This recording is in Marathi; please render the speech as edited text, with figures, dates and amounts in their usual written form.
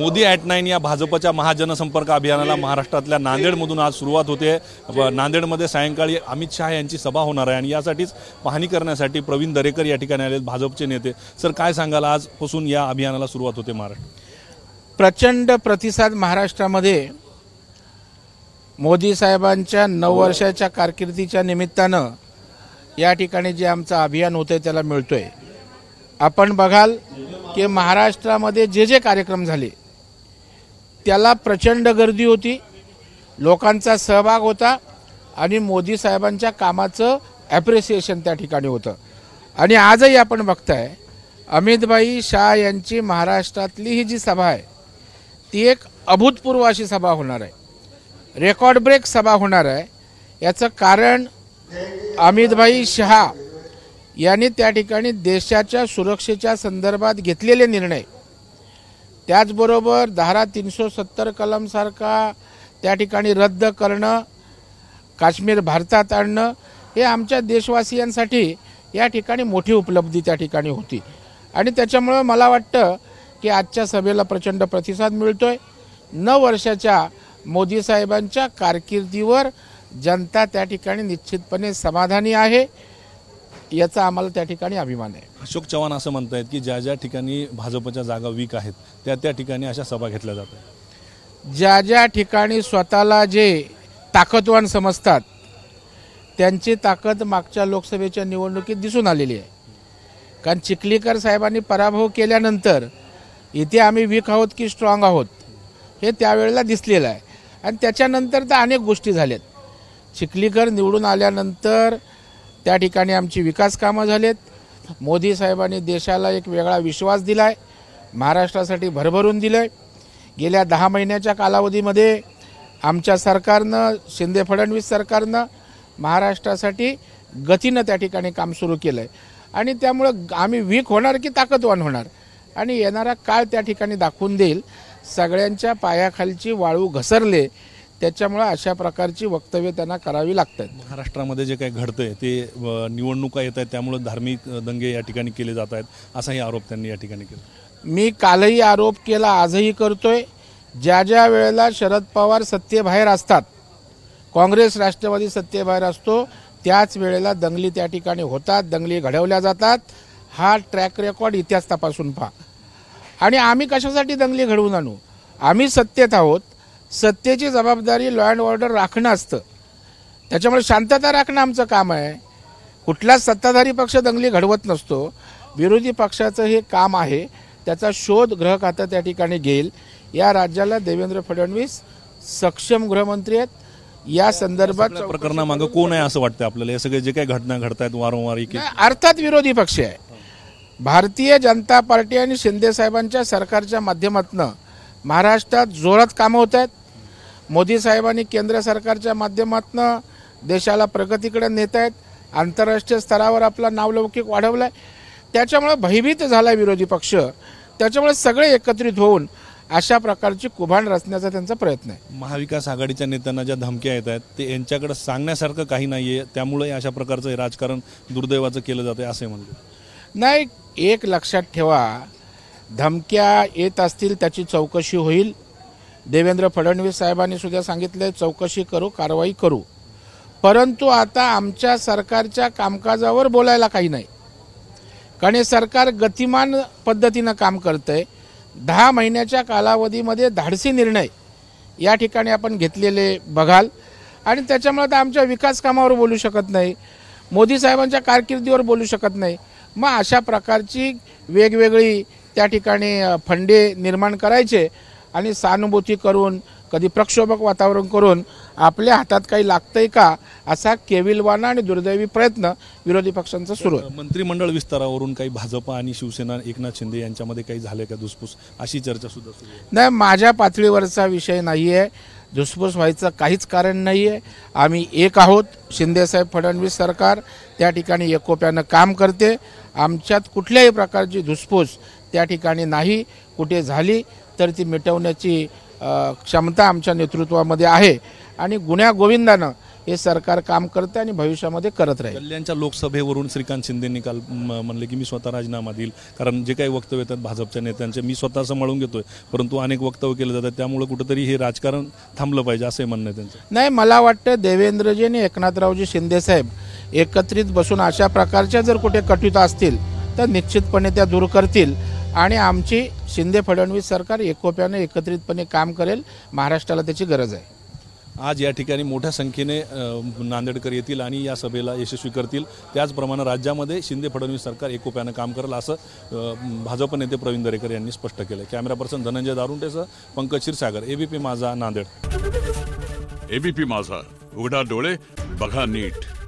मोदी @9 या भाजपच्या महाजनसंपर्क अभियानाला महाराष्ट्रातल्या नांदेडमधून आज सुरुवात होते। नांदेडमध्ये सायंकाळी अमित शहा यांची सभा होणार आहे आणि यासाठीच पाहणी करण्यासाठी प्रवीण दरेकर या ठिकाणी आले भाजपचे नेते। सर, काय सांगाल, आजपासून या अभियानाला सुरुवात होते महाराष्ट्र? प्रचंड प्रतिसाद महाराष्ट्रामध्ये मोदी साहेबांच्या 9 वर्षाच्या कारकिर्दीच्या निमित्तानं या ठिकाणी जे आमचं अभियान होतं त्याला मिळतोय। आपण बघाल की महाराष्ट्रामध्ये जे जे कार्यक्रम झाले त्याला प्रचंड गर्दी होती, लोकांचा सहभाग होता आणि मोदी साहेबांच्या कामाचं ॲप्रिसिएशन त्या ठिकाणी होतं। आणि आजही आपण बघताय अमितभाई शाह यांची महाराष्ट्रातली ही जी सभा आहे ती एक अभूतपूर्व अशी सभा होणार आहे, रेकॉर्ड ब्रेक सभा होणार आहे। याचं कारण अमितभाई शहा यांनी त्या ठिकाणी देशाच्या सुरक्षेच्या संदर्भात घेतलेले निर्णय, त्याचबरोबर धारा 370 कलमसारखा त्या ठिकाणी रद्द करणं, काश्मीर भारतात आणणं, हे आमच्या देशवासियांसाठी या ठिकाणी मोठी उपलब्धी त्या ठिकाणी होती। आणि त्याच्यामुळे मला वाटतं की आजच्या सभेला प्रचंड प्रतिसाद मिळतोय। 9 वर्षाच्या मोदी साहेबांच्या कारकिर्दीवर जनता त्या ठिकाणी निश्चितपणे समाधानी आहे, याचा आम्हाला त्या ठिकाणी अभिमान आहे। अशोक चव्हाण असं म्हणतायत की ज्या ज्या ठिकाणी भाजपच्या जागा वीक आहेत त्या ठिकाणी अशा सभा घेतल्या जातात। ज्या ठिकाणी स्वतःला जे ताकदवान समजतात त्यांची ताकद मागच्या लोकसभेच्या निवडणुकीत दिसून आलेली आहे। कारण चिखलीकर साहेबांनी पराभव केल्यानंतर इथे आम्ही वीक आहोत की स्ट्रॉंग आहोत हे त्यावेळेला दिसलेलं आहे। आणि त्याच्यानंतर तर अनेक गोष्टी झाल्यात। चिखलीकर निवडून आल्यानंतर त्या ठिकाणी आमची विकास कामं झालेत। मोदी साहेबांनी देशाला एक वेगळा विश्वास दिलाय, महाराष्ट्रासाठी भरभरून दिलंय। गेल्या 10 महिन्याच्या कालावधीमध्ये आमच्या सरकारनं, शिंदे फडणवीस सरकारनं महाराष्ट्रासाठी गतीनं त्या ठिकाणी काम सुरू केलंय। आणि त्यामुळं आम्ही वीक होणार की ताकदवान होणार आणि येणारा काळ त्या ठिकाणी दाखवून देईल। सगळ्यांच्या पायाखालची वाळू घसरले, त्याच्यामुळे अशा प्रकारची वक्तव्य त्यांना करावी लागतात। महाराष्ट्रामध्ये जे काही घडतंय ते निवडणुका येत आहेत त्यामुळे धार्मिक दंगे या ठिकाणी केले जात आहेत, असाही आरोप त्यांनी या ठिकाणी केला। मी कालही आरोप केला, आजही करतोय। ज्या वेळेला शरद पवार सत्तेबाहेर असतात, काँग्रेस राष्ट्रवादी सत्तेबाहेर असतो, त्याच वेळेला दंगली त्या ठिकाणी होतात, दंगली घडवल्या जातात। हा ट्रॅक रेकॉर्ड इतिहास तपासून पहा। आणि आम्ही कशासाठी दंगली घडवून आणू? आम्ही सत्तेत आहोत, सत्तेची जबाबदारी लॉ अँड ऑर्डर राखणं असतं, त्याच्यामुळे शांतता राखणं आमचं काम आहे। कुठलाच सत्ताधारी पक्ष दंगली घडवत नसतो, विरोधी पक्षाचं हे काम आहे, त्याचा शोध गृह खातं त्या ठिकाणी घेईल। या राज्याला देवेंद्र फडणवीस सक्षम गृहमंत्री आहेत। या संदर्भात प्रकरणामागं कोण आहे असं वाटतं आपल्याला? हे सगळे जे काही घटना घडतायत वारंवार अर्थात विरोधी पक्ष आहे। भारतीय जनता पार्टी आणि शिंदे साहेबांच्या सरकारच्या माध्यमातून महाराष्ट्रात जोरात कामं होत आहेत। मोदी साहेबांनी केंद्र सरकारच्या माध्यमातून देशाला प्रगतीकडे नेत आहेत, आंतरराष्ट्रीय स्तरावर आपला नावलौकिक वाढवलाय। त्याच्यामुळे भयभीत झाला विरोधी पक्ष, त्याच्यामुळे सगळे एकत्रित होऊन अशा प्रकारची कुभांड रचण्याचा त्यांचा प्रयत्न आहे। महाविकास आघाडीच्या नेत्यांना ज्या धमक्या येत आहेत ते यांच्याकडे सांगण्यासारखं काही नाहीये, त्यामुळे अशा प्रकारचं राजकारण दुर्दैवाचं केलं जाते असे म्हणतो। नाही, एक लक्षात ठेवा, धमक्या येत असतील त्याची चौकशी होईल। देवेंद्र फडणवीस साहेबांनी सुद्धा सांगितलंय चौकशी करू, कारवाई करू। परंतु आता आमच्या सरकारच्या कामकाजावर बोलायला काही नाही, कारण हे सरकार गतिमान पद्धतीनं काम करतंय। 10 महिन्याच्या कालावधीमध्ये धाडसी निर्णय या ठिकाणी आपण घेतलेले बघाल। आणि त्याच्यामुळे तर आमच्या विकास कामावर बोलू शकत नाही, मोदी साहेबांच्या कारकिर्दीवर बोलू शकत नाही। मग अशा प्रकारची वेगवेगळी त्या ठिकाणी फंडे निर्माण करायचे आणि सहानुभूती करून, कधी प्रक्षोभक वातावरण करून आपल्या हातात काही लागतंय का असा केविलवाणा आणि दुर्दैवी प्रयत्न विरोधी पक्षांचा सुरू आहे। मंत्रिमंडळ विस्तारावरून काही भाजप आणि शिवसेना एकनाथ शिंदे यांच्यामध्ये काही झाले का धुसफूस, अशी चर्चा सुद्धा सुरू आहे? नाही, माझ्या पातळीवरचा विषय नाही आहे, धुसफूस व्हायचं काहीच कारण नाही आहे। आम्ही एक आहोत, शिंदेसाहेब फडणवीस सरकार त्या ठिकाणी एकोप्यानं काम करते। आमच्यात कुठल्याही प्रकारची धुसफूस त्या ठिकाणी नाही, कुठे झाली तर ती मिटवण्याची क्षमता आमच्या नेतृत्वामध्ये आहे। आणि गुण्या गोविंदानं हे सरकार काम करते आणि भविष्यामध्ये करत राहील. कल्याणच्या लोकसभेवरून श्रीकांत शिंदेंनी काल म्हणले की मी स्वतः राजीनामा देईल, कारण जे काही वक्तव्य येतात भाजपच्या नेत्यांचे मी स्वतः सांभाळून घेतोय, परंतु अनेक वक्तव्य केले जातात, त्यामुळे कुठेतरी हे राजकारण थांबलं पाहिजे असंही म्हणणं आहे त्यांचं. नाही, मला वाटतं देवेंद्रजी आणि एकनाथरावजी शिंदेसाहेब एकत्रित बसून अशा प्रकारच्या जर कुठे कटुता असतील तर निश्चितपणे त्या दूर करतील आणि आमची शिंदे फडणवीस सरकार एकोप्याने एकत्रितपणे काम करेल. महाराष्ट्राला त्याची गरज आहे. आज या ठिकाणी मोठ्या संख्येने नांदेडकर येतील आणि या सभेला यशस्वी करतील. त्याचप्रमाणे राज्यामध्ये शिंदे फडणवीस सरकार एकोप्यानं काम करेल असं भाजप नेते प्रवीण दरेकर यांनी स्पष्ट केलं. कॅमेरा पर्सन धनंजय दारुंटेसह पंकज क्षीरसागर, एबीपी माझा, नांदेड. एबीपी माझा, उघडा डोळे बघा नीट.